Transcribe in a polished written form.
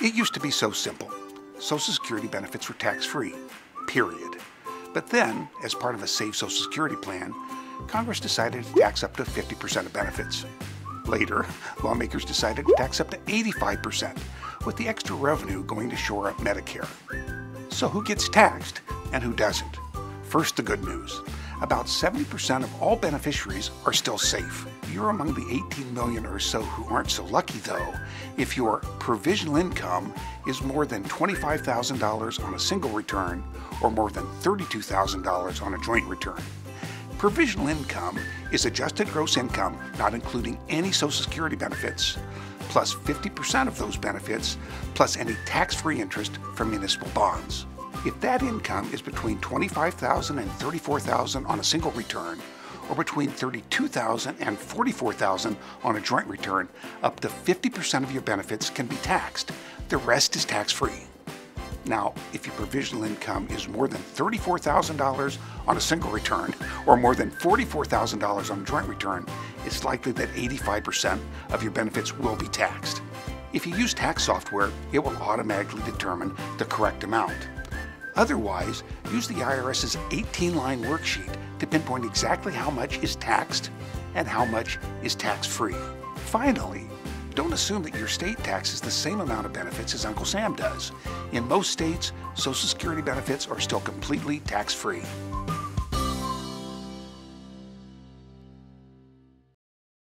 It used to be so simple. Social Security benefits were tax-free, period. But then, as part of a safe Social Security plan, Congress decided to tax up to 50% of benefits. Later, lawmakers decided to tax up to 85%, with the extra revenue going to shore up Medicare. So who gets taxed and who doesn't? First, the good news. About 70% of all beneficiaries are still safe. You're among the 18 million or so who aren't so lucky, though, if your provisional income is more than $25,000 on a single return or more than $32,000 on a joint return. Provisional income is adjusted gross income, not including any Social Security benefits, plus 50% of those benefits, plus any tax-free interest from municipal bonds. If that income is between $25,000 and $34,000 on a single return, or between $32,000 and $44,000 on a joint return, up to 50% of your benefits can be taxed. The rest is tax-free. Now, if your provisional income is more than $34,000 on a single return, or more than $44,000 on a joint return, it's likely that 85% of your benefits will be taxed. If you use tax software, it will automatically determine the correct amount. Otherwise, use the IRS's 18-line worksheet to pinpoint exactly how much is taxed and how much is tax-free. Finally, don't assume that your state taxes the same amount of benefits as Uncle Sam does. In most states, Social Security benefits are still completely tax-free.